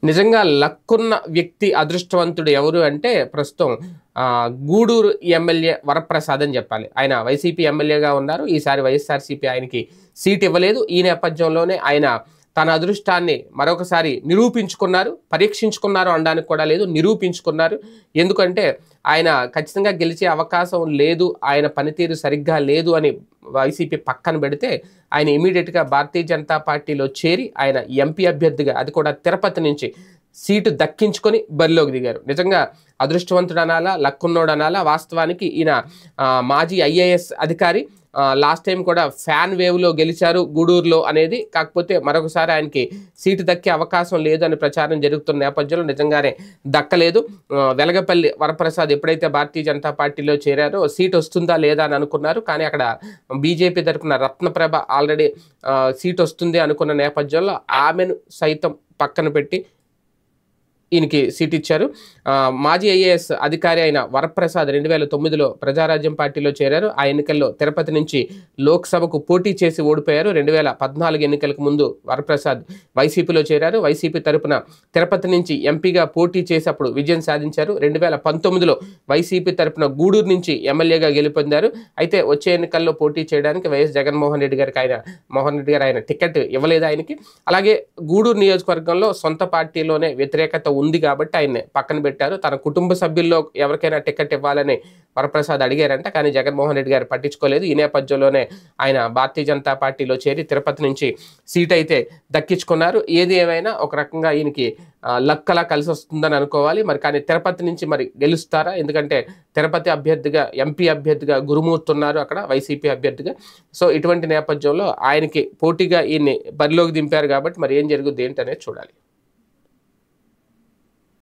నిజంగా లక్కున్న వ్యక్తి అదృష్టవంతుడు ఎవరు అంటే ప్రస్తుతం గూడూరు ఎమ్మెల్యే వరప్రసాద్ అని చెప్పాలి. ఆయన వైసీపీ ఎమ్మెల్యేగా ఉన్నారు. ఈసారి వైఎస్ఆర్సీపీ ఆయనకి సీట్ ఇవ్వలేదు. ఈ నేపథ్యంలోనే ఆయన తన అదృష్టాన్ని మరొకసారి నిరూపించుకున్నారు. పరీక్షించుకున్నారు అనడానికి కూడా లేదు, నిరూపించుకున్నారు. ఎందుకంటే ఆయన ఖచ్చితంగా గెలిచే అవకాశం లేదు, ఆయన పనితీరు సరిగ్గా లేదు అని వైసీపీ పక్కన పెడితే ఆయన ఇమీడియట్గా భారతీయ జనతా పార్టీలో చేరి ఆయన ఎంపీ అభ్యర్థిగా, అది కూడా తిరుపతి నుంచి సీటు దక్కించుకొని బరిలోకి దిగారు. నిజంగా అదృష్టవంతుడు అనాలా, లక్కున్నోడు అనాలా? వాస్తవానికి ఈయన మాజీ ఐఏఎస్ అధికారి. లాస్ట్ టైం కూడా ఫ్యాన్ వేవ్లో గెలిచారు గూడూరులో అనేది. కాకపోతే మరొకసారి ఆయనకి సీటు దక్కే అవకాశం లేదు అని ప్రచారం జరుగుతున్న నేపథ్యంలో నిజంగానే దక్కలేదు. వెలగపల్లి వరప్రసాద్ ఎప్పుడైతే భారతీయ జనతా పార్టీలో చేరారో సీట్ వస్తుందా లేదా అని అనుకున్నారు. కానీ అక్కడ బీజేపీ తరపున రత్నప్రభ ఆల్రెడీ సీట్ వస్తుంది అనుకున్న నేపథ్యంలో ఆమెను సైతం పక్కన పెట్టి ఈయనకి సీట్ ఇచ్చారు. మాజీ ఐఏఎస్ అధికారి అయిన వరప్రసాద్ 2009లో ప్రజారాజ్యం పార్టీలో చేరారు. ఆ ఎన్నికల్లో తిరుపతి నుంచి లోక్సభకు పోటీ చేసి ఓడిపోయారు. 2014 ఎన్నికలకు ముందు వరప్రసాద్ వైసీపీలో చేరారు. వైసీపీ తరపున తిరుపతి నుంచి ఎంపీగా పోటీ చేసి అప్పుడు విజయం సాధించారు. 2019లో వైసీపీ తరపున గూడూరు నుంచి ఎమ్మెల్యేగా గెలుపొందారు. అయితే వచ్చే ఎన్నికల్లో పోటీ చేయడానికి వైఎస్ జగన్మోహన్ రెడ్డి గారికి ఆయన టికెట్ ఇవ్వలేదు ఆయనకి. అలాగే గూడూరు నియోజకవర్గంలో సొంత పార్టీలోనే వ్యతిరేకత ఉంది కాబట్టి ఆయన్ని పక్కన పెట్టారు. తన కుటుంబ సభ్యుల్లో ఎవరికైనా టికెట్ ఇవ్వాలని వరప్రసాద్ అడిగారంట, కానీ జగన్మోహన్ రెడ్డి గారు పట్టించుకోలేదు. ఈ నేపథ్యంలోనే ఆయన భారతీయ జనతా పార్టీలో చేరి తిరుపతి నుంచి సీట్ అయితే దక్కించుకున్నారు. ఏది ఏమైనా ఒక రకంగా ఈయనకి లక్కలా కలిసి వస్తుందని అనుకోవాలి. మరి కానీ తిరుపతి నుంచి మరి గెలుస్తారా? ఎందుకంటే తిరుపతి అభ్యర్థిగా, ఎంపీ అభ్యర్థిగా గురుమూర్తి ఉన్నారు అక్కడ వైసీపీ అభ్యర్థిగా. సో ఇటువంటి నేపథ్యంలో ఆయనకి పోటీగా ఈయన్ని బరిలోకి దింపారు కాబట్టి మరి ఏం జరుగుద్ది ఏంటనేది చూడాలి.